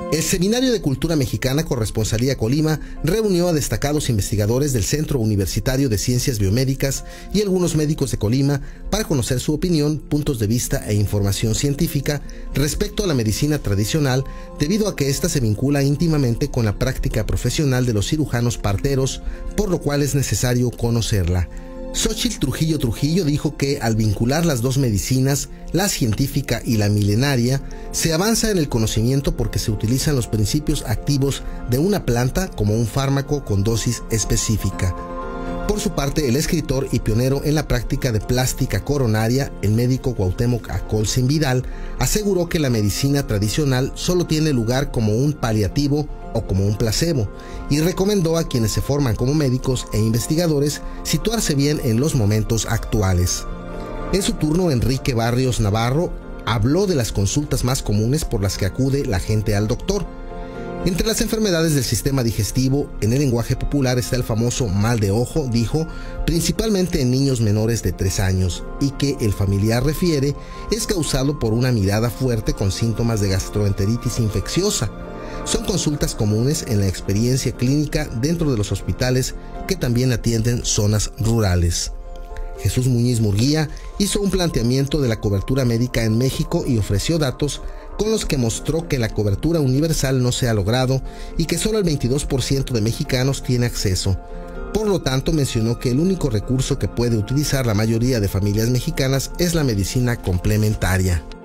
El Seminario de Cultura Mexicana Corresponsalía Colima reunió a destacados investigadores del Centro Universitario de Ciencias Biomédicas y algunos médicos de Colima para conocer su opinión, puntos de vista e información científica respecto a la medicina tradicional, debido a que ésta se vincula íntimamente con la práctica profesional de los cirujanos parteros, por lo cual es necesario conocerla. Xóchitl Trujillo dijo que al vincular las dos medicinas, la científica y la milenaria, se avanza en el conocimiento porque se utilizan los principios activos de una planta como un fármaco con dosis específica. Por su parte, el escritor y pionero en la práctica de plástica coronaria, el médico Cuauhtémoc Acolcín Vidal, aseguró que la medicina tradicional solo tiene lugar como un paliativo o como un placebo, y recomendó a quienes se forman como médicos e investigadores situarse bien en los momentos actuales. En su turno, Enrique Barrios Navarro habló de las consultas más comunes por las que acude la gente al doctor. Entre las enfermedades del sistema digestivo, en el lenguaje popular está el famoso mal de ojo, dijo, principalmente en niños menores de 3 años, y que el familiar refiere es causado por una mirada fuerte con síntomas de gastroenteritis infecciosa. Son consultas comunes en la experiencia clínica dentro de los hospitales que también atienden zonas rurales. Jesús Muñiz Murguía hizo un planteamiento de la cobertura médica en México y ofreció datos con los que mostró que la cobertura universal no se ha logrado y que solo el 22% de mexicanos tiene acceso. Por lo tanto, mencionó que el único recurso que puede utilizar la mayoría de familias mexicanas es la medicina complementaria.